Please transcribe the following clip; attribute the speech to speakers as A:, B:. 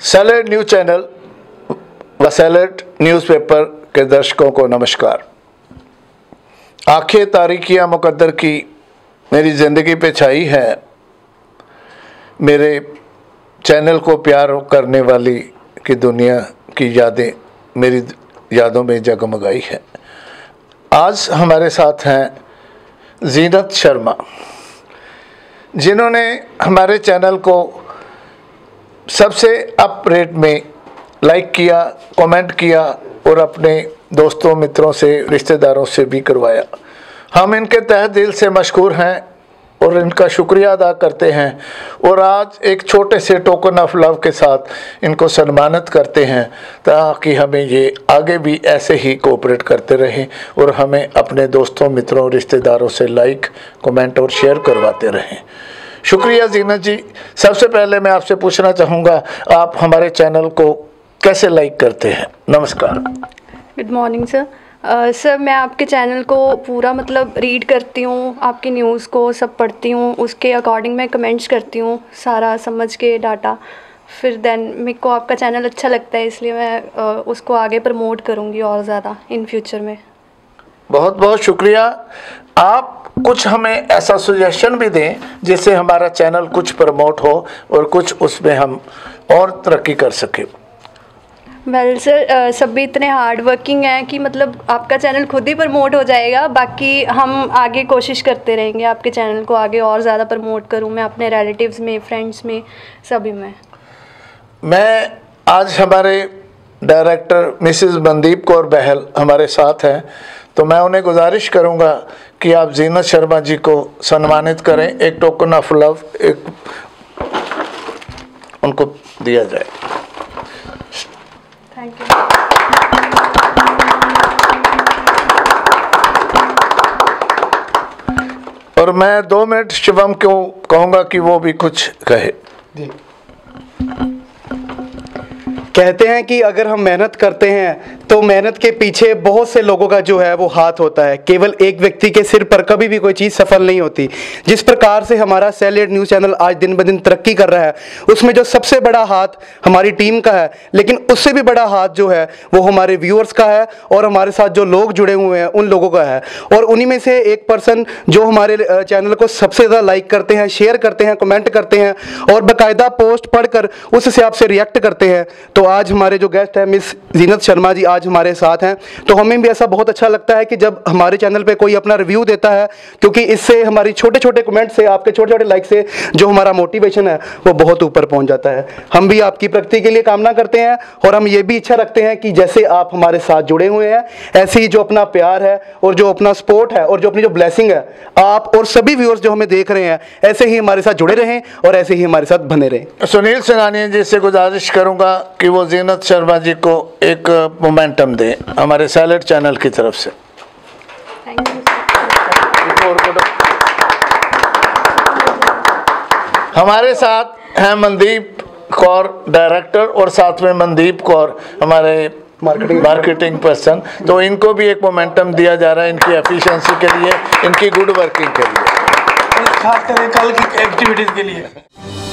A: Salad news channel व salad newspaper के दर्शकों को नमस्कार। आंखें तारीकियाँ मुकद्दर की मेरी ज़िंदगी पे छाई है। मेरे चैनल को प्यार करने वाली की दुनिया की यादें मेरी यादों में जगमगाई है। आज हमारे साथ हैं जीनत शर्मा, जिन्होंने हमारे चैनल को सबसे अप रेट में लाइक किया, कमेंट किया और अपने दोस्तों, मित्रों से, रिश्तेदारों से भी करवाया। हम इनके तहे दिल से मशकूर हैं और इनका शुक्रिया अदा करते हैं और आज एक छोटे से टोकन ऑफ लव के साथ इनको सम्मानित करते हैं ताकि हमें ये आगे भी ऐसे ही कोऑपरेट करते रहें और हमें अपने दोस्तों, मित्रों, रिश्तेदारों से लाइक, कमेंट और शेयर करवाते रहें। शुक्रिया जीनत जी। सबसे पहले मैं आपसे पूछना चाहूँगा, आप हमारे चैनल को कैसे लाइक करते हैं? नमस्कार।
B: Good morning sir. सर, मैं आपके चैनल को पूरा रीड करती हूँ, आपकी न्यूज़ को सब पढ़ती हूँ, उसके अकॉर्डिंग मैं कमेंट्स करती हूँ, सारा समझ के डाटा। फिर देन मेरे को आपका चैनल अच्छा लगता है, इसलिए मैं उसको आगे प्रमोट करूँगी और ज़्यादा इन फ्यूचर में।
A: बहुत बहुत शुक्रिया। आप कुछ हमें ऐसा सजेशन भी दें जिससे हमारा चैनल कुछ प्रमोट हो और कुछ उसमें हम और तरक्की कर सकें।
B: वेल सर, सभी इतने हार्ड वर्किंग हैं कि आपका चैनल खुद ही प्रमोट हो जाएगा। बाकी हम आगे कोशिश करते रहेंगे आपके चैनल को आगे और ज़्यादा प्रमोट करूं मैं अपने रिलेटिव्स में, फ्रेंड्स में, सभी में।
A: मैं आज हमारे डायरेक्टर मिसेस मनदीप कौर बहल हमारे साथ हैं, तो मैं उन्हें गुजारिश करूंगा कि आप जीनत शर्मा जी को सम्मानित करें। एक टोकन ऑफ लव एक उनको दिया जाए।
B: Thank you.
A: और मैं 2 मिनट शिवम को कहूँगा कि वो भी कुछ कहे।
C: कहते हैं कि अगर हम मेहनत करते हैं तो मेहनत के पीछे बहुत से लोगों का जो है वो हाथ होता है। केवल एक व्यक्ति के सिर पर कभी भी कोई चीज़ सफल नहीं होती। जिस प्रकार से हमारा सैलेड न्यूज़ चैनल आज दिन ब दिन तरक्की कर रहा है, उसमें जो सबसे बड़ा हाथ हमारी टीम का है, लेकिन उससे भी बड़ा हाथ जो है वो हमारे व्यूअर्स का है और हमारे साथ जो लोग जुड़े हुए हैं उन लोगों का है। और उन्हीं में से एक पर्सन जो हमारे चैनल को सबसे ज़्यादा लाइक करते हैं, शेयर करते हैं, कमेंट करते हैं और बाकायदा पोस्ट पढ़कर उस हिसाब से रिएक्ट करते हैं। तो आज हमारे जो गेस्ट हैं मिस जीनत शर्मा जी आज हमारे साथ हैं। तो हमें भी ऐसा बहुत अच्छा लगता है कि जब हमारे चैनल पे कोई अपना रिव्यू देता है, क्योंकि इससे हमारी छोटे छोटे कमेंट से, आपके छोटे छोटे लाइक से जो हमारा मोटिवेशन है वो बहुत ऊपर पहुंच जाता है। हम भी आपकी प्रगति के लिए कामना करते हैं और हम ये भी इच्छा रखते हैं कि जैसे आप हमारे साथ जुड़े हुए हैं, ऐसे ही जो अपना प्यार है और जो अपना सपोर्ट है और जो अपनी जो ब्लेसिंग है, आप और सभी व्यूअर्स जो हमें देख रहे हैं ऐसे ही हमारे साथ जुड़े रहें और ऐसे ही हमारे साथ बने रहें।
A: सुनील सिंघानिया जी से गुजारिश करूंगा कि वो जीनत शर्मा जी को एक मोमेंटम दें हमारे सैलेड चैनल की तरफ से।
B: Thank you.
A: हमारे साथ हैं मनदीप कौर डायरेक्टर और साथ में मनदीप कौर हमारे मार्केटिंग पर्सन। तो इनको भी एक मोमेंटम दिया जा रहा है इनकी एफिशिएंसी के लिए, इनकी गुड वर्किंग के लिए,
D: खास करके कल की एक्टिविटीज के लिए।